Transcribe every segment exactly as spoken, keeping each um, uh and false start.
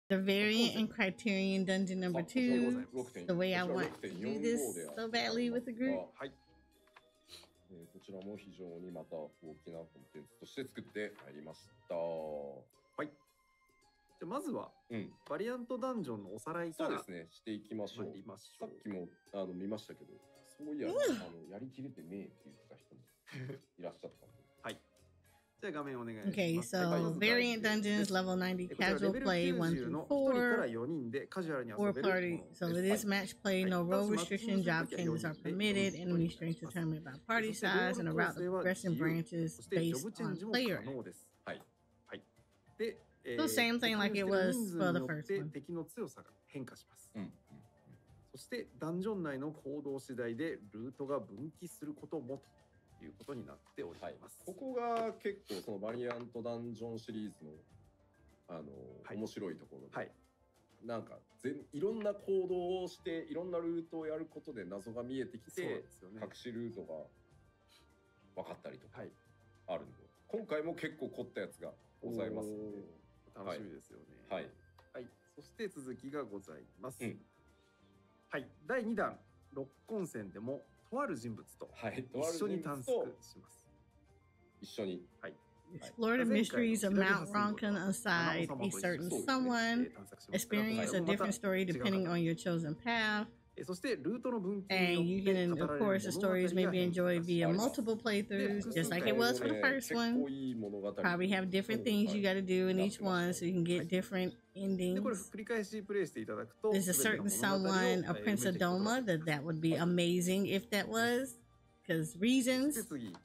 The variant and criterion dungeon number two. The way I want to do this so badly with the group. はい。えー、こちらも非常にまた大きなコンテンツとして作ってまいりました。はい。 じゃあまずは、 うん、 バリアントダンジョンのおさらいから。 そうですね、していきましょう。 ましょうさっきもあの見ましたけど、そういや、あのやりきれてねえって言ってた人もいらっしゃったんで。 はい。じゃあ画面お願いします。 Okay, so variant dungeons level ninety casual play one through four or party. So it is match play, no role restriction, job changes are permitted, enemy strength determined by party size, and a route of progression branches based on player. So same thing like it was for the first one. 敵の強さが変化します。そしてダンジョン内の行動次第でルートが分岐することもということになっております。 はい、ここが結構そのバリアントダンジョンシリーズのあの、はい、面白いところで、はい、なんか全いろんな行動をしていろんなルートをやることで謎が見えてきて、ね、隠しルートが分かったりとかあるので、はい、今回も結構凝ったやつがございますので楽しみですよね。 はい、 はい、そして続きがございます。うん、はい、だいにだん六根線でもとある人物と一緒に探索します。 一緒に。 はい。 Explore the mysteries of Mount Ronkin aside a certain someone. Experience a different story depending on your chosen path. And you can, of course, the stories may be enjoyed via multiple playthroughs, just like it was for the first one. Probably have different things you got to do in each one so you can get different endings. There's a certain someone, a Prince of Doma, that that would be amazing if that was, because reasons.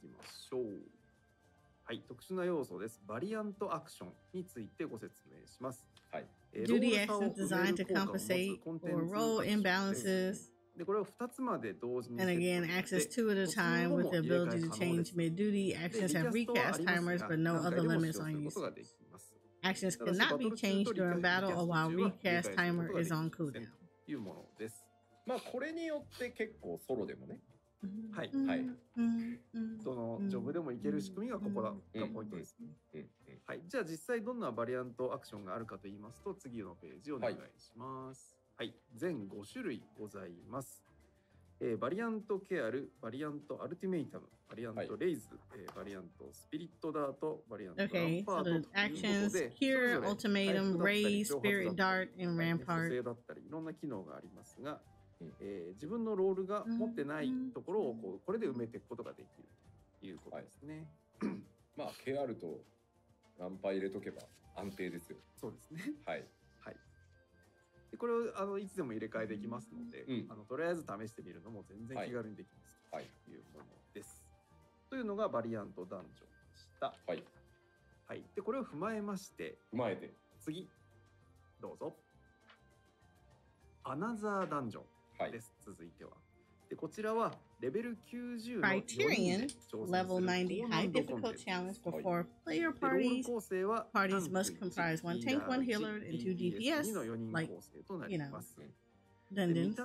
はい、特殊な要素です。バリアントアクションについてご説明します。 はい。 Duty actions designed to compensate for role imbalances. で、これをふたつまで同時に。 And again, access two at a time with the ability to change mid-duty. Actions have recast timers, but no other limits on use. Actions cannot be changed during battle or while recast timer is on cooldown. というものです。 まあこれによって結構ソロでもね。 はい、はい。そのジョブでもいける仕組みがここだがポイントですね。はい、じゃあ実際どんなバリアントアクションがあるかと言いますと、次のページお願いします。はい、はい、全ごしゅるいございます。えー、バリアントケアル、バリアントアルティメイタム、バリアントレイズ、はい、えー、バリアントスピリットダート、バリアントランパートということで、 actions here, ultimatum, raise, spirit dart, and rampart だったりいろんな機能がありますが。えー、自分のロールが持ってないところをこうこれで埋めていくことができるということですね。 はい、まあ ケーアール とランパ入れとけば安定ですよ。 そうですね。 はい。 はい。でこれをあのいつでも入れ替えできますので、うん、あのとりあえず試してみるのも全然気軽にできますというものです。はい、というのがバリアントダンジョンでした。 はい。 はい。でこれを踏まえまして、 踏まえて次どうぞ。アナザーダンジョン。です。続いては。でこちらはレベルきゅうじゅうの Criterion level ninety high difficult challenge for four player parties. Parties must comprise one tank, one healer, and two D P S. Like, you know, dungeons.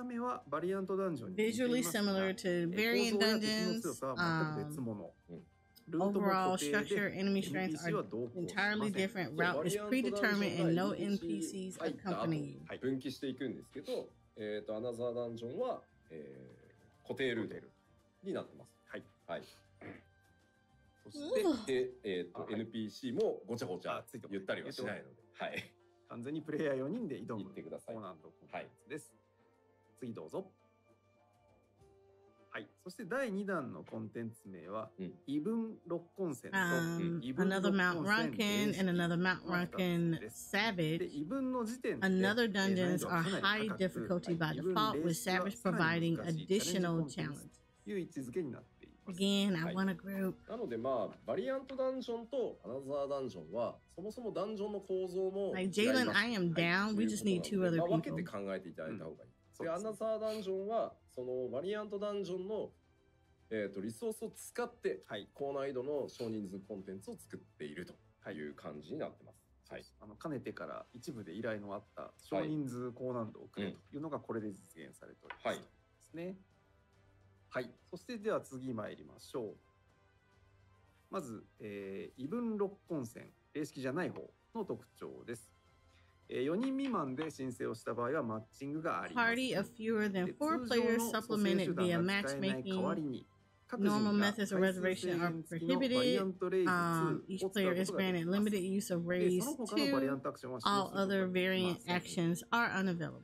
Visually similar to variant dungeons. Um, Overall structure, enemy strengths are entirely different. Route is predetermined and no N P Cs accompany you. 分岐していくんですけど。えっとアナザーダンジョンは、えー、固定ルートになってます。 はい。 はい。そしてえっと エヌピーシー もごちゃごちゃ言ったりはしないので、はい。 完全にプレイヤーよにんで挑むってください。 高難度コンテンツです。次どうぞ。はい。そしてだいにだんのコンテンツ名は、うん、異分六根線と、 um, another Mount Ronkin and another Mount Ronkin Savage. Another dungeons are high difficulty by default, with Savage providing additional challenge. Again, I want a group. なのでまあバリアントダンジョンとアナザーダンジョンはそもそもダンジョンの構造も Like Jalen, I am down. We just need two other people. 分けて考えていただいた方がいい。でアナザーダンジョンはそのバリアントダンジョンの、えー、とリソースを使って、はい、高難易度の少人数コンテンツを作っているという感じになってます。 はい、あのかねてから一部で依頼のあった少人数高難度をくれというのがこれで実現されております。はい、ですね。はい、そしてでは次参りましょう。まず、えー、異分六根線、例式じゃない方の特徴です。 よにん未満で申請をした場合はマッチングがあります。 Party of fewer than four players supplemented via matchmaking. Normal methods of reservation are prohibited. Um, each player is granted limited use of raise two. All other variant actions are unavailable.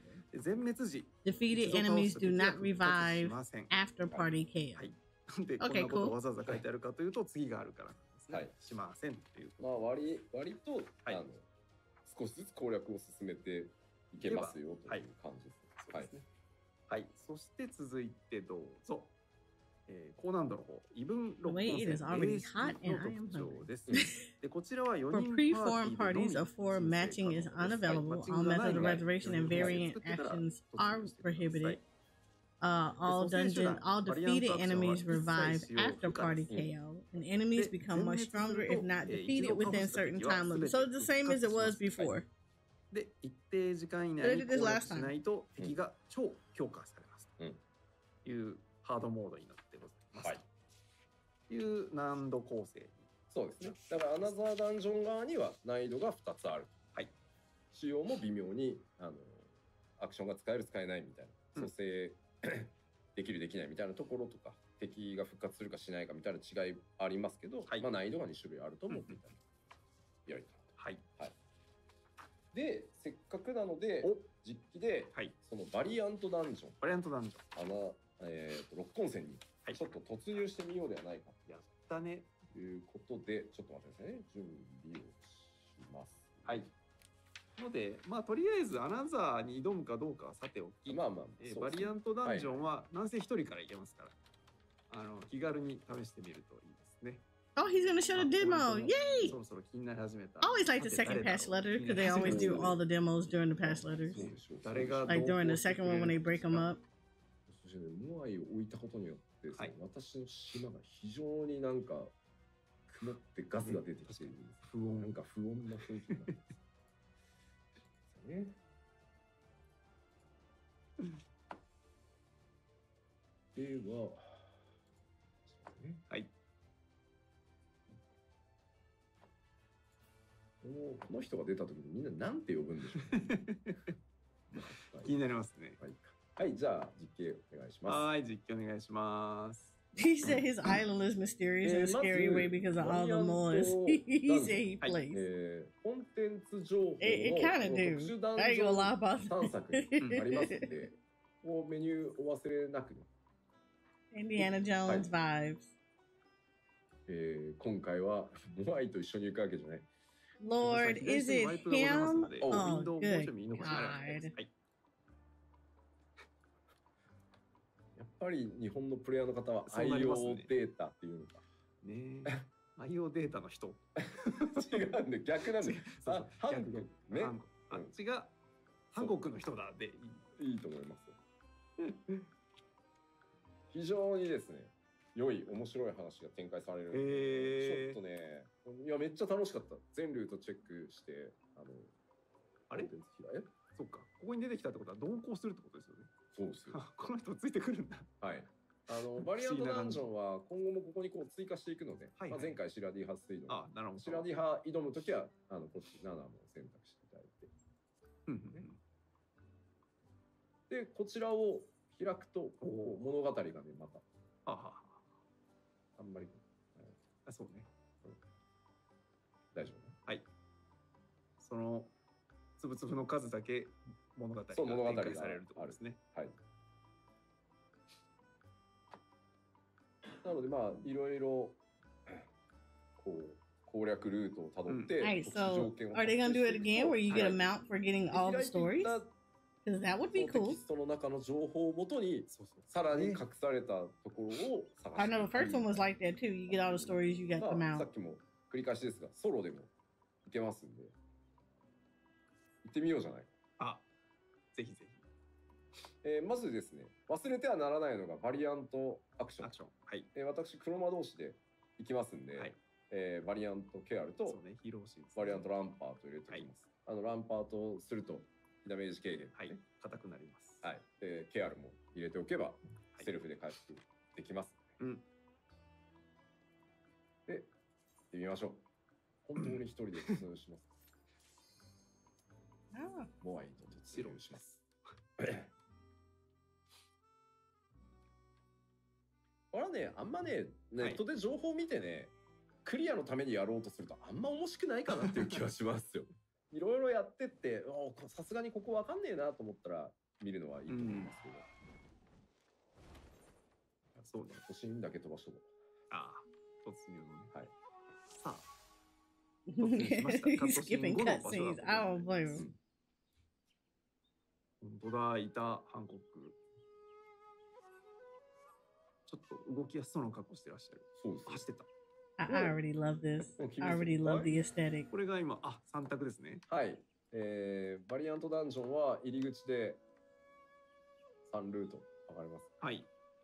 Defeated enemies do not revive after party K O. なんでこんなことわざわざ書いてあるかというと次があるからなんですね。はい、しませんっていう。 まあ割割と、はい、あの少しずつ攻略を進めていけますよという感じです。 はい。はい。そして続いてどうぞ。えー、高難度の方、異分六本線 A 式の特徴です。で、こちらはよにん For preformed parties of four, matching is unavailable. All methods of reservation and variant actions are prohibited. Uh, all dungeon, all defeated enemies revive after party K O, and enemies become much stronger if not defeated within certain time limits. So it's the same as it was before. で、一定時間以内に攻略しないと敵が超強化されますというハードモードになってございます。はい。という難度構成。 そうですね。だからアナザーダンジョン側には難易度がふたつある。はい。仕様も微妙にあのアクションが使える使えないみたいな蘇生、できるできないみたいなところとか敵が復活するかしないかみたいな違いありますけど、はい、まあ難易度がに種類あると思っていただけやりたい。はい、はい、でせっかくなので実機で、はい、そのバリアントダンジョンバリアントダンジョンあの、えー、と六根線にちょっと突入してみようではないか、 はい、やったねということでちょっと待ってくださいね。準備をします。 はい。ので、まあ、とりあえずアナザーに挑むかどうかはさておき、まあまあ、えー、バリアントダンジョンはなんせ一人からいけますから、はい、あの気軽に試してみるといいですね。 Oh, he's gonna show the demo! Yay! そろそろ気になり始めた。 I always like the second patch letter because they always do all the demos during the patch letters. Like during the second one when they break them up. モアイを置いたことによって、はい、私の島が非常になんか曇ってガスが出てきている。不穏なんか不穏な雰囲気になってます。ね、では、ね、はい。この人が出たときにみんななんて呼ぶんでしょう、ね。 気になりますね。 はい、はい、じゃあ実景お願いします。 はい、実景お願いします。 He said his island is mysterious in a scary way because of all the noise. He said he plays. It, it kind of do. I ain't gonna lie about it. Indiana Jones vibes. えー、今回はモアイと一緒に行くわけじゃない。 Lord, is it him? Oh, good God. やっぱり日本のプレイヤーの方は アイオー データっていうのか。 ねえ。アイオー データの人。 違うんで逆なんで。あ、韓国ね。 あっちが韓国の人だでいいと思います。非常にですね、良い面白い話が展開されるんで、ちょっとね、いやめっちゃ楽しかった。全ルートチェックしてあのあれ？え？そっか。ここに出てきたってことは同行するってことですよね。 そうですよ。 この人ついてくるんだ。 はい。あのバリアントダンジョンは今後もここにこう追加していくので、はいはい、まあ前回シラディ派水道、あ、なるほど。シラディ派挑むときはあのこっちななも選択していただいて、うんうんね、でこちらを開くとこう物語がねまた、あはあんまり、はい、 あそうね、うん、 大丈夫ね。 はい。そのつぶつぶの数だけ物語が展開されるところですね。 はい。なのでまあいろいろこう攻略ルートをたどって、 Alright, so are they gonna do it again where you get a mount for getting all the stories? Because that would be cool. テキストの中の情報をもとにさらに隠されたところを探して。 I know the first one was like that too. You get all the stories, you get the mount. さっきも繰り返しですが、ソロでもいけますんで、行ってみようじゃない。 あ。ぜひぜひ。 えー、まずですね、忘れてはならないのがバリアントアクション。 アクション。はい。 えー、私、黒魔同士で行きますんで、はい、えー、バリアントケアルと、 そうね、ヒーローシーズ、ね、 バリアントランパーと入れておきます。はい、あのランパーとすると、ダメージ軽減、ね。 はい。硬くなります。 はい。で、ケアルも入れておけば、セルフで回復できます。はい、うん。で、行ってみましょう。本当に一人で普通します。 Oh, ちろんします。 これはね、あんまね、ネットで情報を見てね、クリアのためにやろうとするとあんま面白くないかなっていう気はしますよ。いろいろやってって、さすがにここわかんねえなと思ったら見るのはいいと思いますけど。 うん、そうね。 都心だけ飛ばしとこう。 ああ、突入のね。 はい。 さあ。突入しました。カットシーン後の場所だと思います。本当だ、いた、ハンコック。ちょっと動きやすそうな格好してらっしゃる。 そうです。 走ってた。 I already love this. I already love the aesthetic. これが今、あ、さん択ですね。 はい。えー、バリアントダンジョンは入り口でさんルート分かります。 はい。 い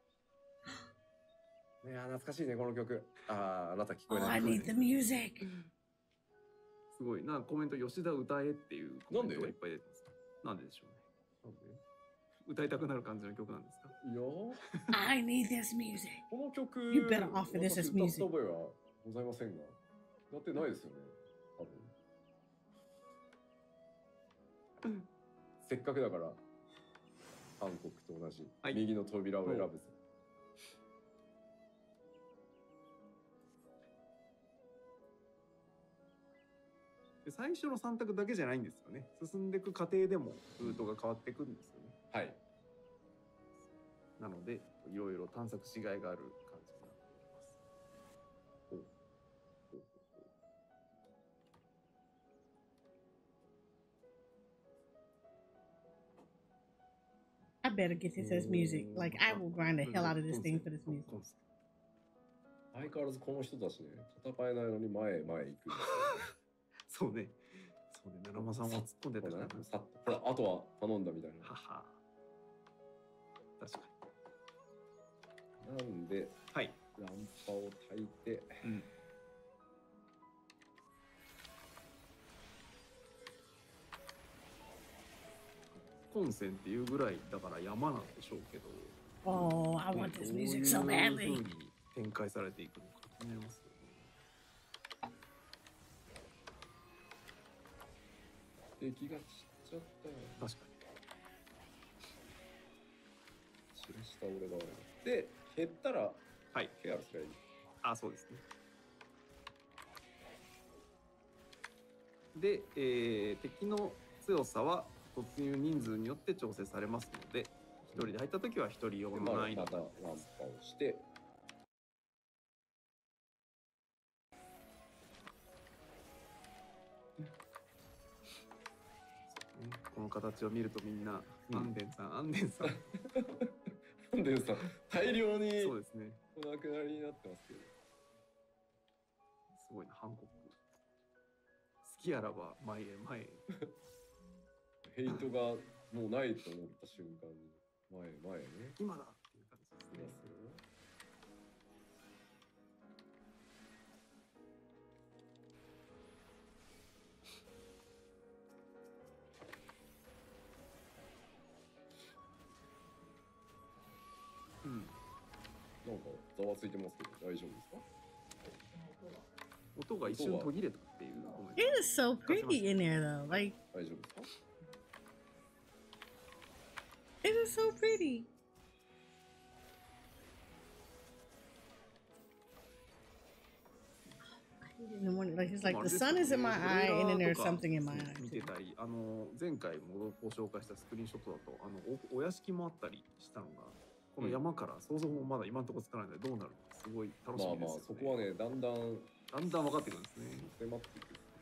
や懐かしいねこの曲。ああ、あなた聞こえない。 Oh, I need the music. すごいな、コメント吉田歌えっていうコメントがいっぱい出てます。なんででしょうね。なんで歌いたくなる感じの曲なんですか？ いや。 I need this music. この曲。 You better offer this as music. 歌った覚えはございませんが。だってないですよね。多分。せっかくだから韓国と同じ、はい、右の扉を選ぶぜ。 で最初のさん択だけじゃないんですよね。進んでいく過程でもルートが変わっていくんですよね。 はい。 なのでいろいろ探索しがいがある感じになっております。 I better get this as music. Like I will grind the hell out of this thing for this music. 相変わらずこの人たちね、戦えないのに前へ前へ行く。 そうね。そうね。奈良間さんは突っ込んでたからね。 さっと。ほら、あとは頼んだみたいな。 はは。確かに。なんで、 はい。 ランパを焚いて。うん。 本線っていうぐらいだから山なんでしょうけど。 Oh, I want this music so badly. どういう風に展開されていくのか気になりますよね。 敵が散っちゃったよ。 確かに。 散らした俺が悪い。で、減ったら、 はい。 ケアすればいい。 あ、そうですね。で、えー、敵の強さは突入人数によって調整されますので、一人で入ったときは一人用の難易度。 またランパをして。 この形を見るとみんな、うん、アンデンさん、アンデンさん。 アンデンさん、大量にそうですね。 お亡くなりになってますけど。 すごいな、ハンコック。好きあらば前へ前へ。 ヘイトがもうないと思った瞬間に、前へ前へね。 今だっていう感じですね。うん、 なんかざわついてますけど大丈夫ですか？ 音が一瞬途切れたっていう。 It is so pretty in there though. Like 大丈夫ですか？ It is so pretty. In the morning, like it's like the sun is in my eye, and then there's something in my eye. 見てたり、あの前回もご紹介したスクリーンショットだと、あの お, お屋敷もあったりしたのが、この山から想像もまだ今のところつかないのでどうなるのかすごい楽しみですよね。まあまあそこはねだんだんだんだん分かってくるんですね。 迫っていくんです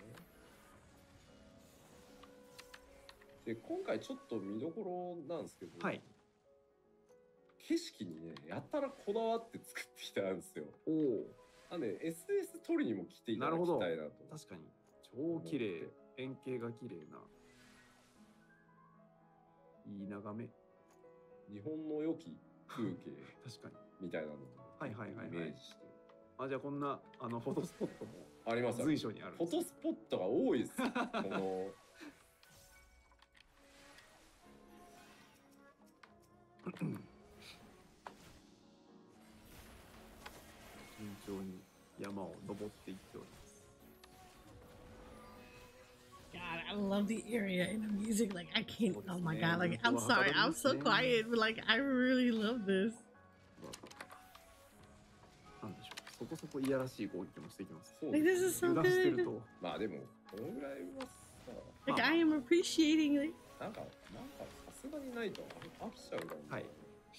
ね。で今回ちょっと見どころなんですけど、 はい、 景色にねやたらこだわって作ってきたんですよ。 おお。 なんで エスエス 撮りにも来ていただきたいなと。 確かに超綺麗、円形が綺麗な、いい眺め。 日本の良き風景確かにみたいなのをはいはいはい、 イメージして。 あ、じゃあこんなあのフォトスポットもあります。 随所にある。 フォトスポットが多いです。この順調に山を登っていっております。 God, I love the area and the music. Like I can't. Oh my god! Like I'm sorry, I'm so quiet, but like I really love this. なんでしょう。そこそこいやらしい攻撃もしてきます。 そう Like で this す is so 油断してる good. と。 まあでもこのぐらいはさ、 Like I am appreciating it. なんかなんかさすがにないと飽きちゃうからね。 はい。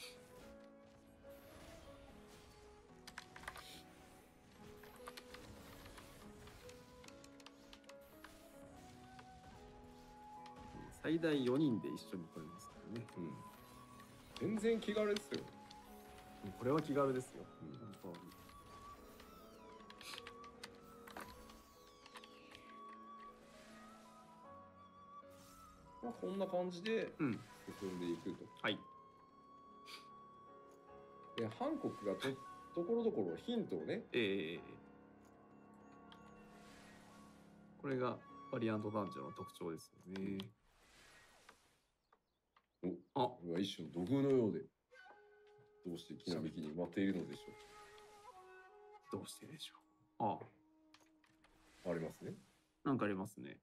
最大よにんで一緒に来れますからね。 うん。全然気軽ですよ。 これは気軽ですよ。 うん、 本当に。 まあこんな感じでうん。 進んでいくと。 はい。 で、ハンコックがとところどころヒントをね。 ええこれがバリアントダンジョンの特徴ですよね。 お、あ、うわ一瞬土偶のようで、どうして木の幹に埋まっているのでしょう。どうしてでしょう。ああ。ありますね。 なんかありますね。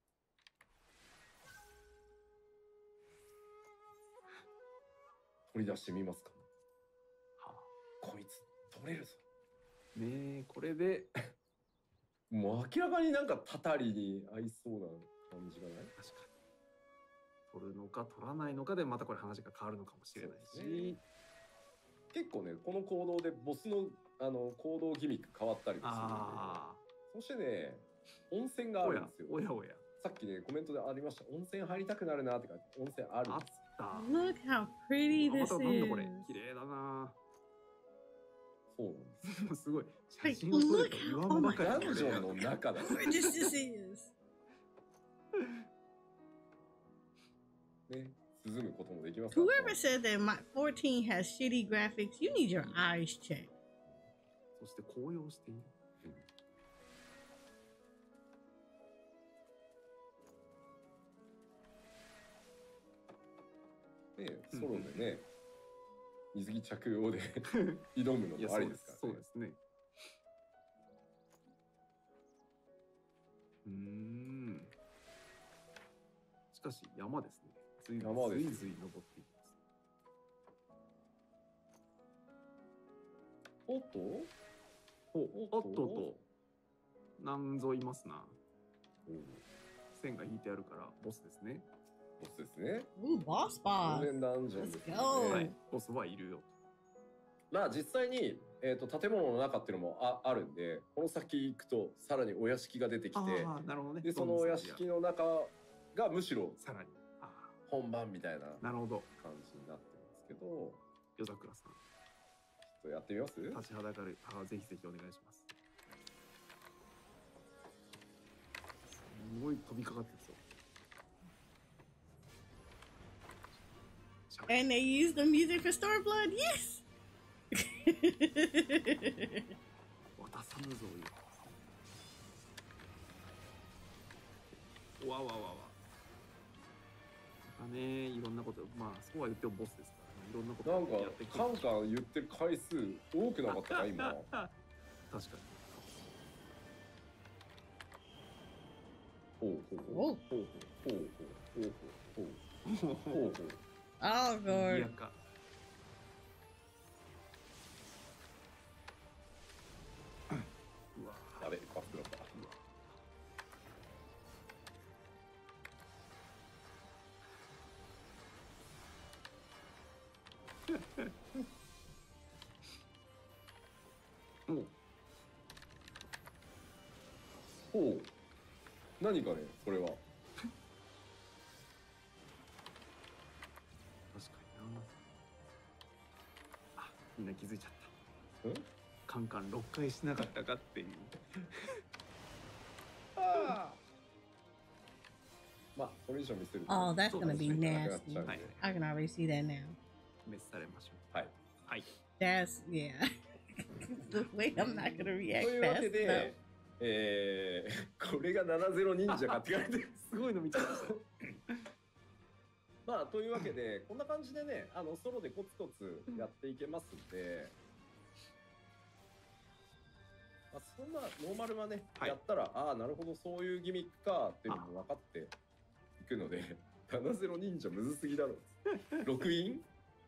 取り出してみますか。 はあ、こいつ取れるぞ。 ねえ、これでもう明らかになんかたたりに合いそうな感じがない？ 確かに。取るのか取らないのかでまたこれ話が変わるのかもしれないし、ね、 結構ねこの行動でボスのあの行動ギミック変わったりもするんで、 あそしてね温泉があるんですよ。 おやおや。 さっきねコメントでありました。温泉入りたくなるなって感じ。温泉あるんです。 あった。 Look how pretty this またなんだこれ is. 綺麗だな。 そうなんです。 すごい。写 Like 真を撮ると look 岩 how の oh my 中ダにンジョンの中だ。 gorgeous this is. ね、涼むこともできますから。 Whoever said that my fourteen has shitty graphics, you need your eyes checked. そして紅葉している。 ね、ソロでね、水着着用で挑むのもありですからね。 そうですね。うーん。しかし山ですね。ずい山です。 ずいずい登っていきます。 おっと？ おおっととなんぞいますな。線が引いてあるからボスですね。 ボスですね。 Ooh, boss 当 boss. 然ダンジョンですね。 Let's go. はい、ボスはいるよ。 まあ実際に、えー、と建物の中っていうのも あ, あるんで、この先行くとさらにお屋敷が出てきて、 あなるほどね、 でそのお屋敷の中がむしろさらに本番みたいななるほど感じになってますけど、 夜桜さんちょっとやってみます？ 立ちはだかる。あぜひぜひお願いします。すごい飛びかかってるぞ。 And they use the music for Stormblood. Yes. 渡さぬぞよ。わわわわ。またね、いろんなこと、まあそうは言ってもボスですからね。いろんなことなんかやってきて。 カンカン言ってる回数多くなかったか今。 確かに。 ほうほうほうほうほうほうほうほうほうほうほう。 Oh, God. あれ、バックだった。おお。何かね、これは。 みんな気づいちゃった。 ん？ カンカンろっかいしなかったかっていう。 ああ。まあ、これ以上見せると。 Oh, that's gonna be nasty. はい。 I can already see that now. 召されましょう。はい。 はい。 That's yeah. The way I'm not gonna react というわけ fast で、えー、これがななじゅう忍者かって言われてすごいの見ちゃいました。 まあというわけでこんな感じでね、あのソロでコツコツやっていけますんで、まあ、そんなノーマルはね、はい、やったらああなるほどそういうギミックかっていうのも分かって忍者むずすぎだろ。録音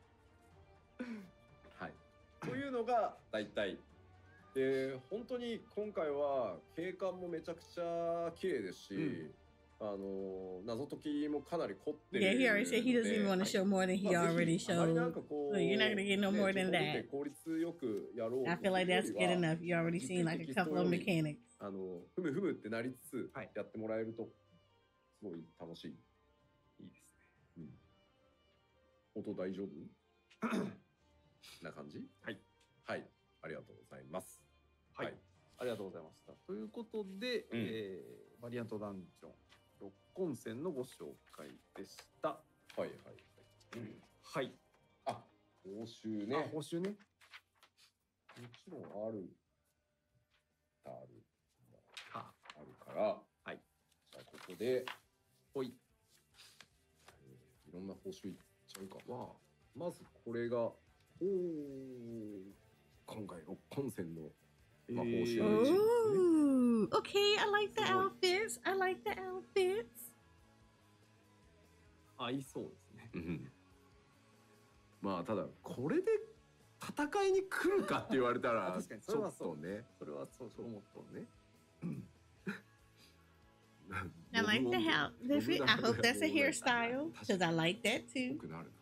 はい。というのが大体。で、本当に今回は景観もめちゃくちゃ綺麗ですし、うんあの謎解きもかなり凝ってる。 Yeah, he already said he doesn't even want to show more than he already showed. So you're not gonna get no more than that. 効率よくやろう。 I feel like that's good enough. You already seen like a couple of mechanics. あのふむふむってなりつつやってもらえるとすごい楽しい。 いいですね。うん。音大丈夫？な感じ？ はい。 はい。ありがとうございます。 はい。はい、ありがとうございました。ということで、うん、えー、バリアントダンジョン六根線のご紹介でした。 はいはいはい。 うん、はい。 あ、報酬ね。 あ、報酬ね。もちろんある。ある。 あ、 あるから。 はい。 じゃあここで、 ほい。 えー、いろんな報酬いっちゃうか。まあ、まずこれが、おお。今回六根線の。まあ、報酬の一部ですね。 Ooh, okay, I like the outfits. I like the outfits. 合いそうですね。 うん。まあただこれで戦いに来るかって言われたら確かにそれはそうね。 それはそうそう思ったね。 I like the how. I hope that's a hairstyle because I like that too.